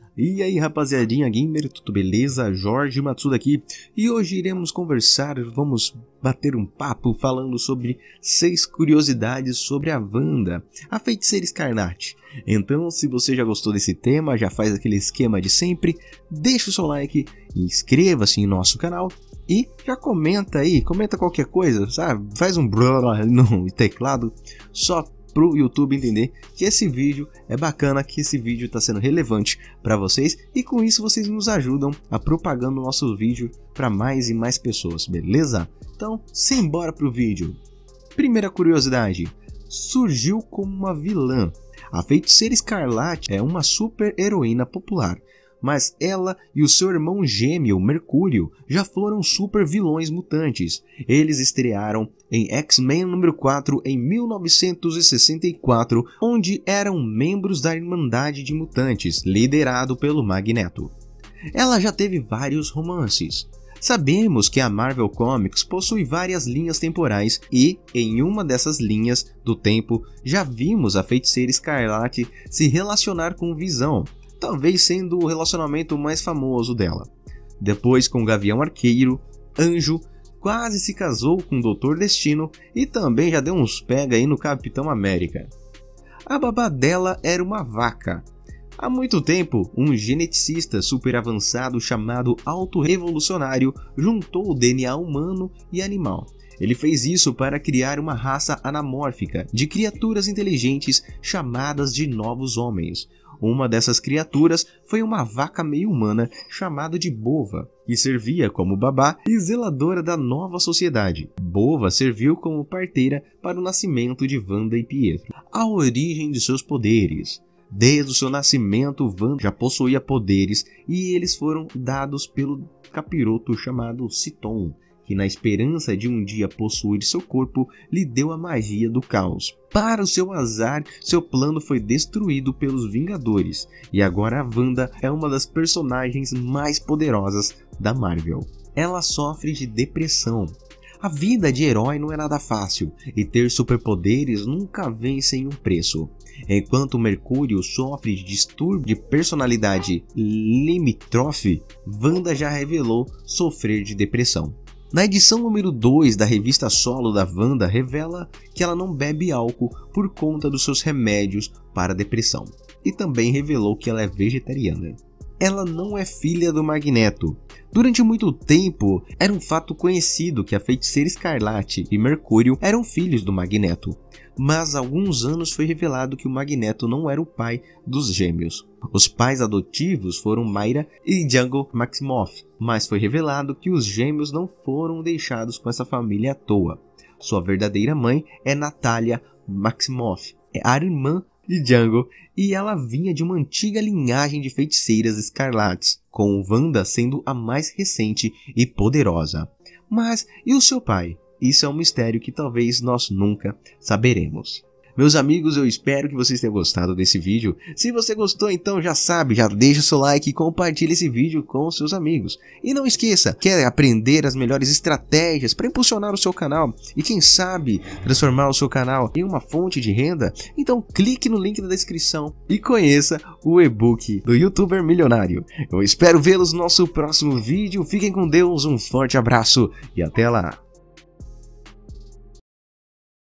E aí rapaziadinha gamer, tudo beleza? Jorge Matsuda aqui e hoje iremos conversar, vamos bater um papo falando sobre 6 curiosidades sobre a Wanda, a Feiticeira Escarlate. Então se você já gostou desse tema, já faz aquele esquema de sempre, deixa o seu like, inscreva-se em nosso canal e já comenta aí, comenta qualquer coisa, sabe? Faz um blá no teclado só pro YouTube entender que esse vídeo é bacana, que esse vídeo está sendo relevante para vocês e com isso vocês nos ajudam a propagando o nosso vídeo para mais e mais pessoas, beleza? Então, simbora pro vídeo. Primeira curiosidade, surgiu como uma vilã. A Feiticeira Escarlate é uma super heroína popular, mas ela e o seu irmão gêmeo, Mercúrio, já foram super vilões mutantes. Eles estrearam em X-Men número 4 em 1964, onde eram membros da Irmandade de Mutantes, liderado pelo Magneto. Ela já teve vários romances. Sabemos que a Marvel Comics possui várias linhas temporais e, em uma dessas linhas do tempo, já vimos a Feiticeira Escarlate se relacionar com Visão, talvez sendo o relacionamento mais famoso dela. Depois com o Gavião Arqueiro, Anjo, quase se casou com o Doutor Destino e também já deu uns pega aí no Capitão América. A babá dela era uma vaca. Há muito tempo, um geneticista super avançado chamado Auto-Revolucionário juntou o DNA humano e animal. Ele fez isso para criar uma raça anamórfica de criaturas inteligentes chamadas de Novos Homens. Uma dessas criaturas foi uma vaca meio humana chamada de Bova, que servia como babá e zeladora da nova sociedade. Bova serviu como parteira para o nascimento de Wanda e Pietro. A origem de seus poderes. Desde o seu nascimento, Wanda já possuía poderes e eles foram dados pelo capiroto chamado Citon, que na esperança de um dia possuir seu corpo, lhe deu a magia do caos. Para o seu azar, seu plano foi destruído pelos Vingadores, e agora a Wanda é uma das personagens mais poderosas da Marvel. Ela sofre de depressão. A vida de herói não é nada fácil, e ter superpoderes nunca vem sem um preço. Enquanto Mercúrio sofre de distúrbio de personalidade limítrofe, Wanda já revelou sofrer de depressão. Na edição número 2 da revista solo da Wanda, revela que ela não bebe álcool por conta dos seus remédios para depressão. E também revelou que ela é vegetariana. Ela não é filha do Magneto. Durante muito tempo, era um fato conhecido que a Feiticeira Escarlate e Mercúrio eram filhos do Magneto. Mas há alguns anos foi revelado que o Magneto não era o pai dos gêmeos. Os pais adotivos foram Mayra e Django Maximoff, mas foi revelado que os gêmeos não foram deixados com essa família à toa. Sua verdadeira mãe é Natália Maximoff, é a irmã de Django, e ela vinha de uma antiga linhagem de feiticeiras escarlates, com Wanda sendo a mais recente e poderosa. Mas e o seu pai? Isso é um mistério que talvez nós nunca saberemos. Meus amigos, eu espero que vocês tenham gostado desse vídeo. Se você gostou, então já sabe, já deixa o seu like e compartilha esse vídeo com os seus amigos. E não esqueça, quer aprender as melhores estratégias para impulsionar o seu canal e quem sabe transformar o seu canal em uma fonte de renda? Então clique no link da descrição e conheça o e-book do YouTuber Milionário. Eu espero vê-los no nosso próximo vídeo. Fiquem com Deus, um forte abraço e até lá!